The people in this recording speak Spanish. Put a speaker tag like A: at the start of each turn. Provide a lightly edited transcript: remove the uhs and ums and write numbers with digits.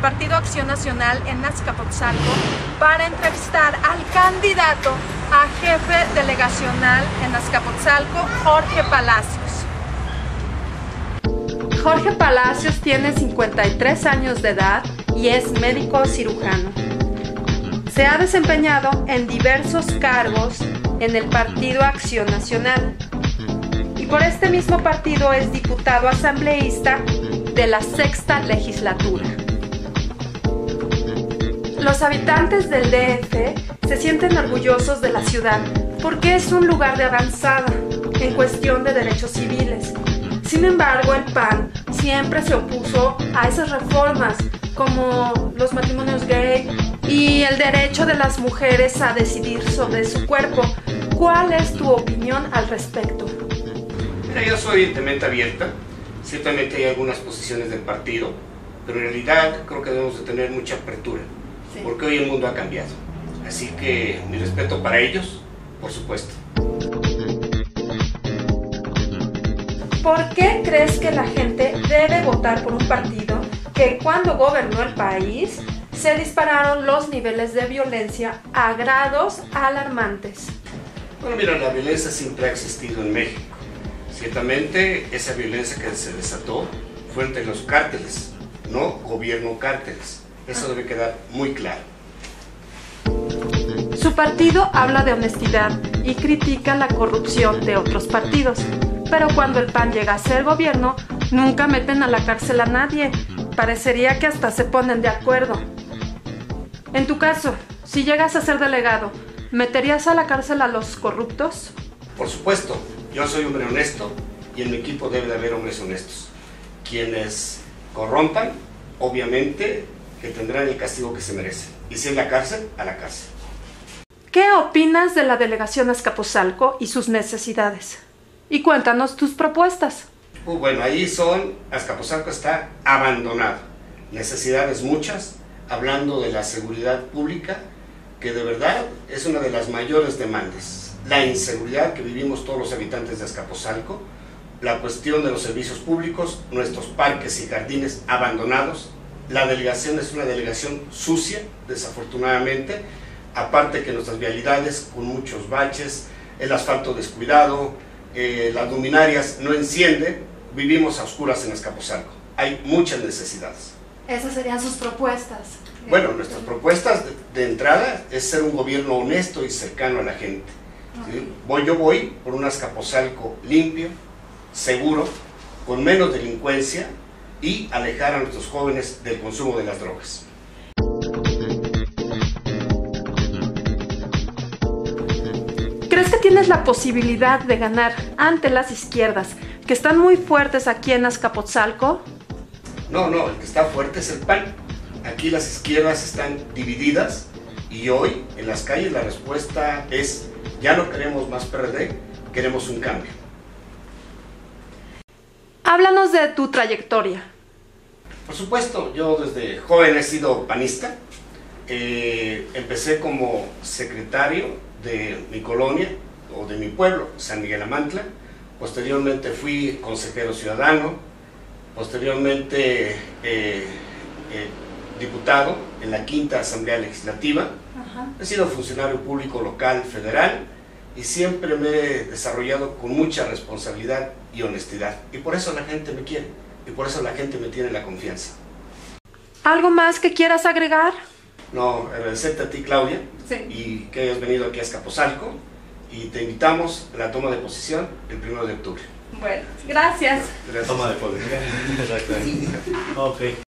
A: Partido Acción Nacional en Azcapotzalco para entrevistar al candidato a jefe delegacional en Azcapotzalco, Jorge Palacios. Jorge Palacios tiene 53 años de edad y es médico cirujano. Se ha desempeñado en diversos cargos en el Partido Acción Nacional y por este mismo partido es diputado asambleísta de la sexta legislatura. Los habitantes del DF se sienten orgullosos de la ciudad porque es un lugar de avanzada en cuestión de derechos civiles. Sin embargo, el PAN siempre se opuso a esas reformas como los matrimonios gay y el derecho de las mujeres a decidir sobre su cuerpo. ¿Cuál es tu opinión al respecto?
B: Mira, yo soy de mente abierta. Ciertamente hay algunas posiciones del partido, pero en realidad creo que debemos de tener mucha apertura, sí, porque hoy el mundo ha cambiado. Así que mi respeto para ellos, por supuesto.
A: ¿Por qué crees que la gente debe votar por un partido que cuando gobernó el país se dispararon los niveles de violencia a grados alarmantes?
B: Bueno, mira, la violencia siempre ha existido en México. Ciertamente, esa violencia que se desató fue entre los cárteles, no gobierno cárteles. Eso debe quedar muy claro.
A: Su partido habla de honestidad y critica la corrupción de otros partidos. Pero cuando el PAN llega a ser gobierno, nunca meten a la cárcel a nadie. Parecería que hasta se ponen de acuerdo. En tu caso, si llegas a ser delegado, ¿meterías a la cárcel a los corruptos?
B: Por supuesto, yo soy hombre honesto y en mi equipo debe de haber hombres honestos. Quienes corrompan, obviamente, que tendrán el castigo que se merecen. Y si es la cárcel, a la cárcel.
A: ¿Qué opinas de la delegación Azcapotzalco y sus necesidades? Y cuéntanos tus propuestas.
B: Bueno, ahí Azcapotzalco está abandonado. Necesidades muchas, hablando de la seguridad pública, que de verdad es una de las mayores demandas. La inseguridad que vivimos todos los habitantes de Azcapotzalco, la cuestión de los servicios públicos, nuestros parques y jardines abandonados. La delegación es una delegación sucia, desafortunadamente, aparte que nuestras vialidades con muchos baches, el asfalto descuidado, las luminarias no encienden, vivimos a oscuras en Azcapotzalco. Hay muchas necesidades.
A: Esas serían sus propuestas.
B: Bueno, nuestras propuestas de entrada es ser un gobierno honesto y cercano a la gente. ¿Sí? Yo voy por un Azcapotzalco limpio, seguro, con menos delincuencia y alejar a nuestros jóvenes del consumo de las drogas.
A: ¿Crees que tienes la posibilidad de ganar ante las izquierdas, que están muy fuertes aquí en Azcapotzalco?
B: No, el que está fuerte es el PAN. Aquí las izquierdas están divididas y hoy en las calles la respuesta es: ya no queremos más PRD, queremos un cambio.
A: Háblanos de tu trayectoria.
B: Por supuesto, yo desde joven he sido panista. Empecé como secretario de mi colonia o de mi pueblo, San Miguel Amantla. Posteriormente fui consejero ciudadano, posteriormente diputado en la quinta Asamblea Legislativa. He sido funcionario público local, federal, y siempre me he desarrollado con mucha responsabilidad y honestidad. Y por eso la gente me quiere, y por eso la gente me tiene la confianza.
A: ¿Algo más que quieras agregar?
B: No, agradecerte a ti, Claudia, sí, y que hayas venido aquí a Azcapotzalco, y te invitamos a la toma de posición el 1 de octubre.
A: Bueno, gracias.
B: Gracias.
C: Toma de posición. Exacto. Ok.